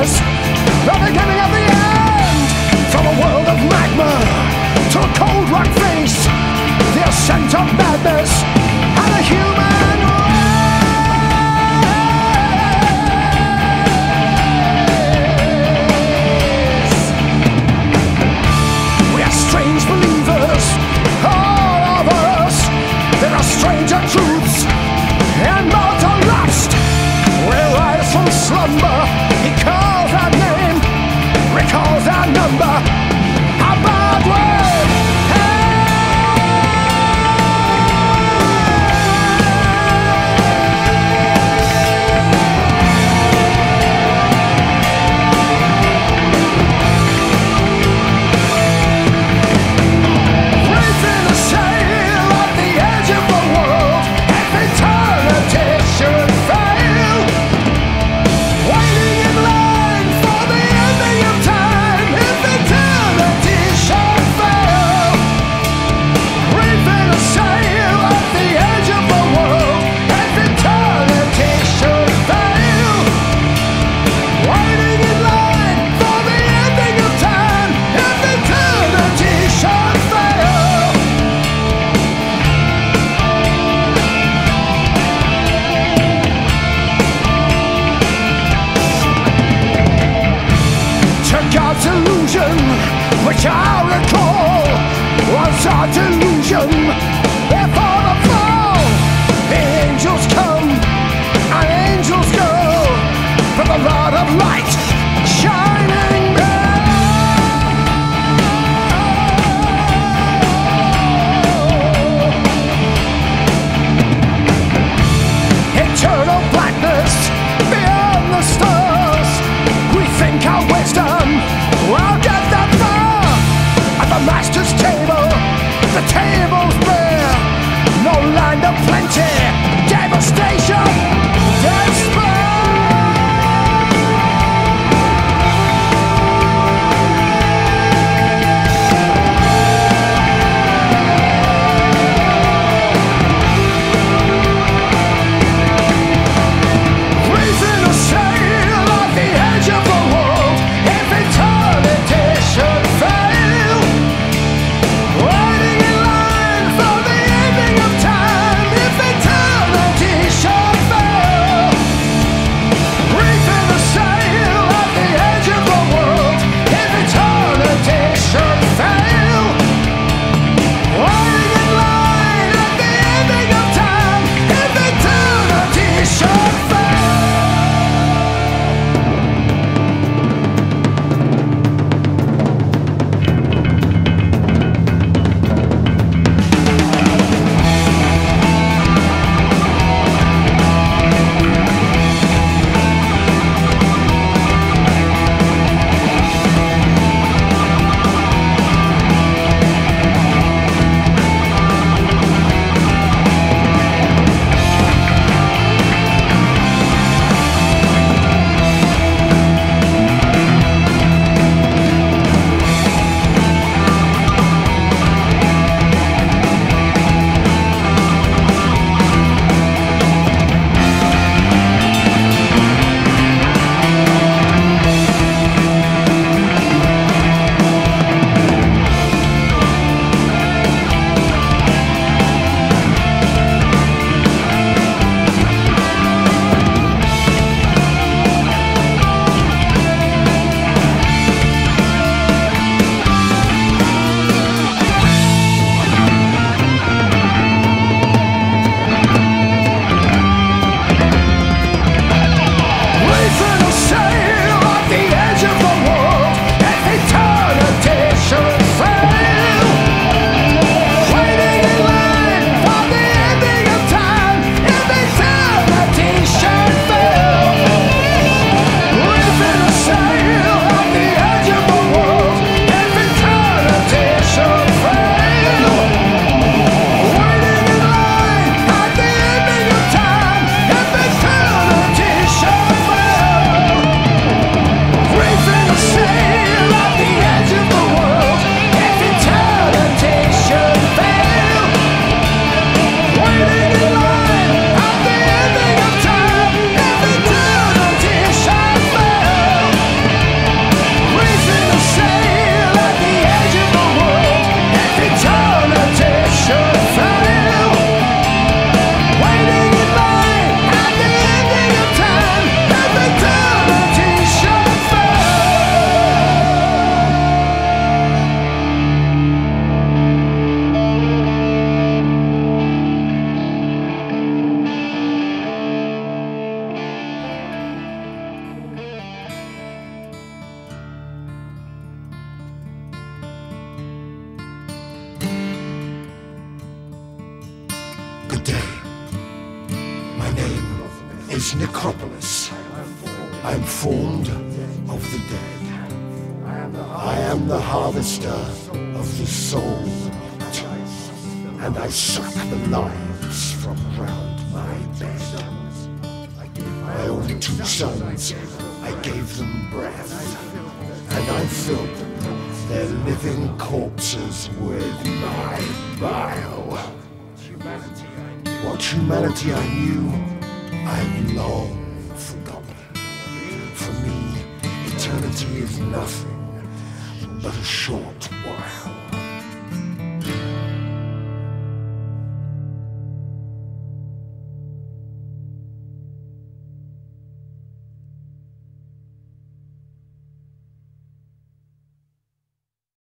madness, the beginning of the end. From a world of magma to a cold rock face, the ascent of madness and a human race. We are strange believers, all of us. There are stranger truths and mortal lust. We rise from slumber. He calls our name, recalls our number. How bad way. Raising a sail at the edge of the world, if eternity should fail. Waiting in line for the ending of time, if eternity should fail. Raising a sail at the edge of the world, if eternity should fail. Waiting in line for the ending of time, if eternity should fail. To God's illusion, which I recall was our delusion before the fall. The angels come and angels go, for the Lord of light shining below. Eternal blackness beyond the stars. We think our wisdom will get that far. At the master's table, the table's bare. No land of plenty, devastation, despair. Raising a sail at the edge of the world, if eternity should fail. Waiting in line this necropolis, I am formed of the dead. I am the harvester of the soul, and I suck the lives from round my bed. My only 2 sons, I gave them breath, and I filled their living corpses with my bile. What humanity I knew, I've long forgotten. For me, eternity is nothing but a short while.